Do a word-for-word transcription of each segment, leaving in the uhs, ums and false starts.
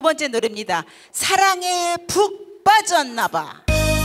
번째 노래입니다. 사랑에 푹 빠졌나봐.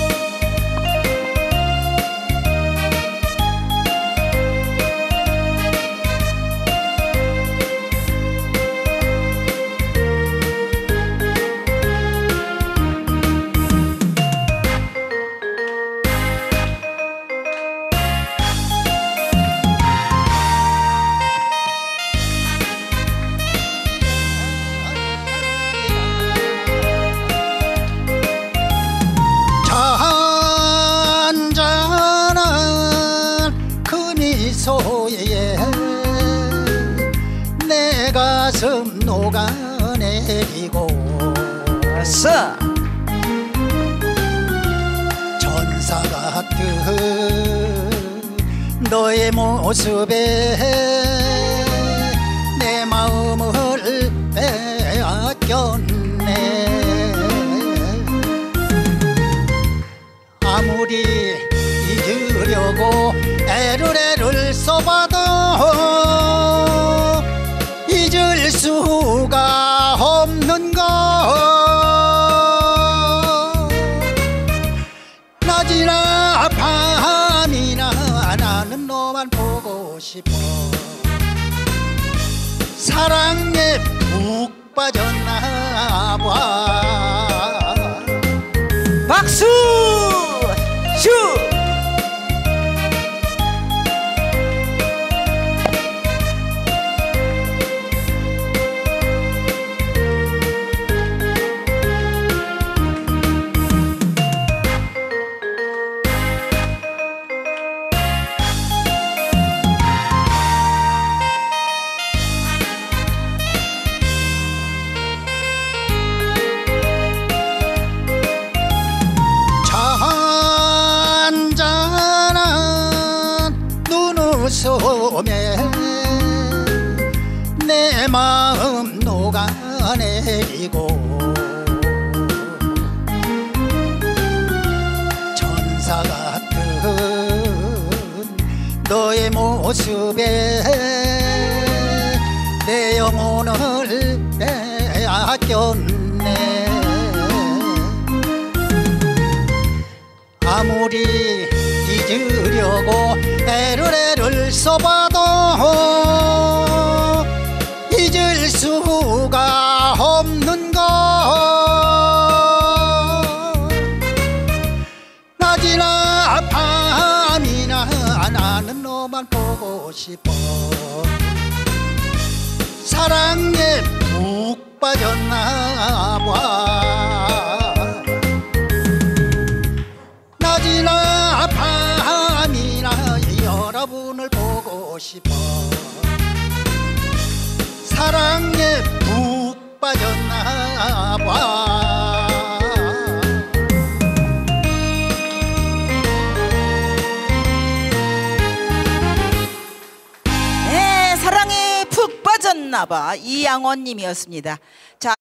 소에 내 가슴 녹아내리고 아싸! 전사 같은 너의 모습에 내 마음을 빼앗겼네. 아무리 잊으려고 애를 애를 써봐도 잊을 수가 없는 것. 낮이나 밤이나 나는 너만 보고 싶어. 사랑에 푹 빠졌나 봐. 박수! 슈! 소매 내 마음 녹아내리고 천사 같은 너의 모습에 내 영혼을 빼앗겼네. 아무리 잊으려고 애를 애를 써봐도 잊을 수가 없는 것. 낮이나 밤이나 나는 너만 보고 싶어. 사랑에 푹 빠졌나 봐. 낮이나 밤이나 여러분을 보고 싶어. 사랑에 푹 빠졌나 봐. 네, 사랑에 푹 빠졌나봐. 이양원님이었습니다. 자.